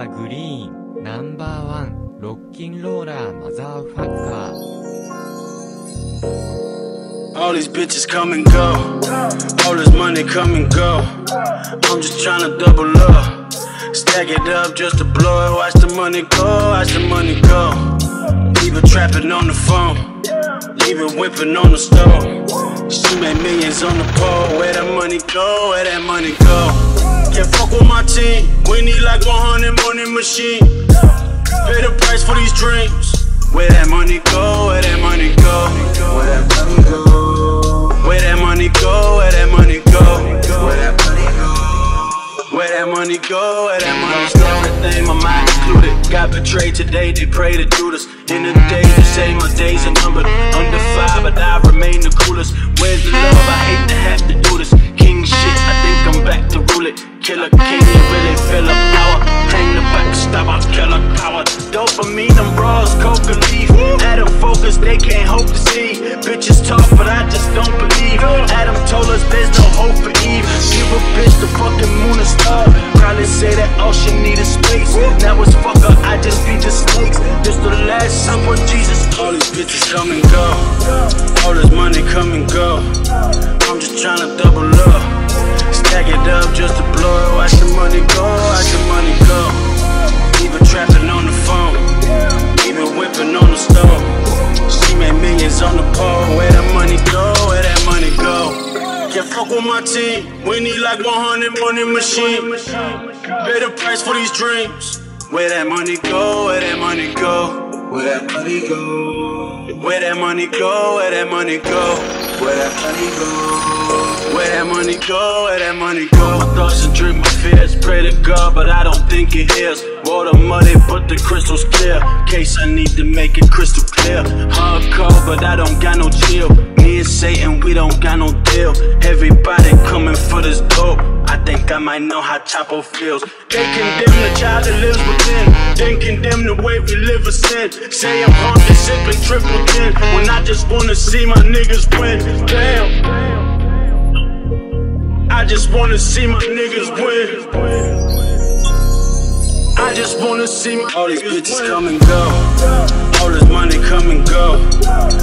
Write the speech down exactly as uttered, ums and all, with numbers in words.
ーグリーンナンバーワンロッキンローラーマザーファッカー。 All these bitches come and go, all this money come and go. I'm just tryna double up, stack it up just to blow it. Watch the money go, watch the money go. Leave it trapping on the phone, leave it whipping on the stove. She made millions on the pole. Where that money go, where that money go? Can't fuck with my team, we need like one hundred money machine. Pay the price for these dreams. Where that money go, where that money go? Where that money go? Where that money go, where that money go? Where that money go? Where that money go, where that money go? Everything, my mind included. Got betrayed today, they pray to Judas. In the days, you say my days are numbered. Under five, but I remain the coolest. Where's the love? I hate to have to do this. King shit, I think I'm back to rule it. Killer king, you really feel a power. Hang the back, stop, I'll kill a coward. Dopamine, them bras, coca leaf. Adam focus, they can't hope to see. Bitches talk, but I just don't believe. Adam told us there's no hope for Eve. Give a bitch the fucking moon and star. Probably say that all she need is space. Now it's fuck her, I just beat the snakes. This the last supper, Jesus. All these bitches come and go, all this money come and go. I'm just tryna double up, stack it up just to blow it. Watch the money go, watch the money go. Leave it trapping on the phone, leave it whipping on the stove. She made millions on the pole. Where that money go, where that money go? Can't fuck with my team, we need like one hundred money machine. Pay the price for these dreams. Where that money go, where that money go? Where that money go? Where that money go, where that money go? Where that money go? Where that money go, where that money go? My thoughts and drink my fears, pray to God, but I don't think He hears. Water muddy, but the crystal's clear. Case I need to make it crystal clear. Hardcore, but I don't got no chill. Me and Satan, we don't got no deal. Everybody coming for this dope. I think I might know how Chapo feels. They condemn the child that lives within, then condemn the way we live a sin. Say I'm haunted, sipping triple ten, when I just wanna see my niggas win. Damn, I just wanna see my niggas win. I just wanna see my. All these bitches come and go, all this money come and go.